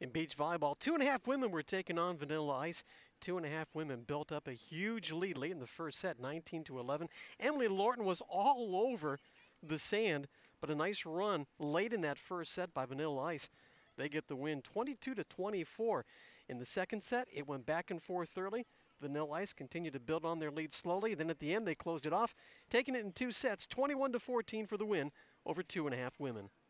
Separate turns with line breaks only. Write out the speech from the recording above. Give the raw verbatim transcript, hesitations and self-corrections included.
In beach volleyball, two and a half women were taking on Vanilla Ice. Two and a half women built up a huge lead late in the first set, nineteen to eleven. Emily Lorton was all over the sand, but a nice run late in that first set by Vanilla Ice. They get the win, twenty-two to twenty-four. In the second set, it went back and forth early. Vanilla Ice continued to build on their lead slowly. Then at the end, they closed it off, taking it in two sets, twenty-one to fourteen for the win over two and a half women.